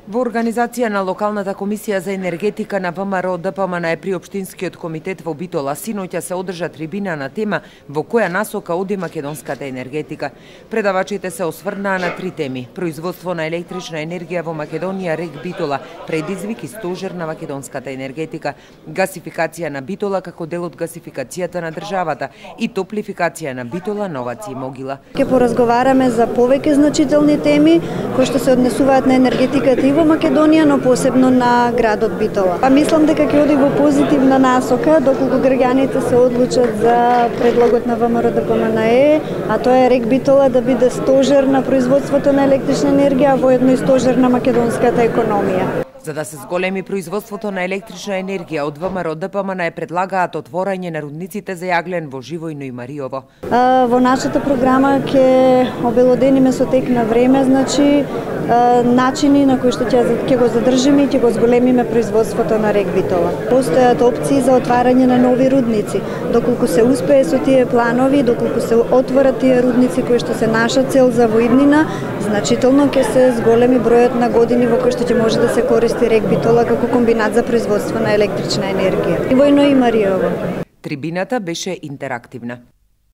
Во организација на локалната комисија за енергетика на ВМРО ДПМН при општинскиот комитет во Битола синоќа се одржа трибина на тема во која насока оди македонската енергетика. Предавачите се осврнаа на три теми: производство на електрична енергија во Македонија, РЕК Битола, предизвик и стожер на македонската енергетика, гасификација на Битола како дел од гасификацијата на државата и топлификација на Битола, Новаци и Могила. Ќе поразговараме за повеќе значителни теми кои што се однесуваат на енергетиката и во Македонија, но посебно на градот Битола. Мислам дека ќе оди во позитивна насока доколку граѓаните се одлучат за предлогот на ВМРО ДПМН, а тоа е РЕК Битола да биде стожер на производството на електрична енергија, а воедно и стожер на македонската економија. За да се зголеми производството на електрична енергија, од ВМРО ДПМН предлагаат отворање на рудниците за јаглен во Живојно и Мариово. Во нашата програма ќе обелодениме со тек на време, начини на кои што ќе го задржиме и ќе го зголемиме производството на РЕК Битола. Постојат опции за отварање на нови рудници. Доколку се успее со тие планови, доколку се отворат тие рудници кои што се наша цел за воиднина, значително ќе се зголеми бројот на години во кои што ќе може да се користи РЕК Битола како комбинат за производство на електрична енергија. Живојно и Мариово. Трибината беше интерактивна.